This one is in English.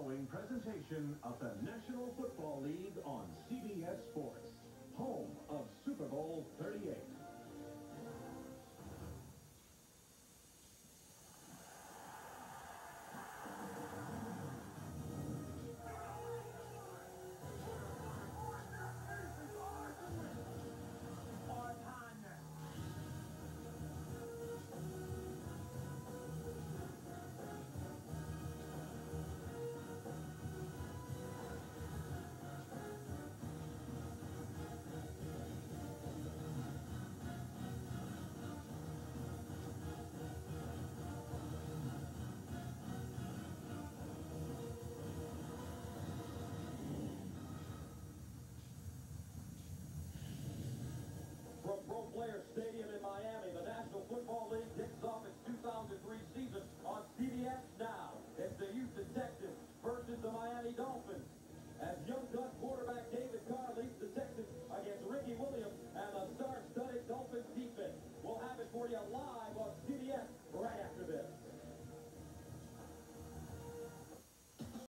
following presentation of the National Football League on CBS Sports, home of Super Bowl 38. From Pro Player Stadium in Miami, the National Football League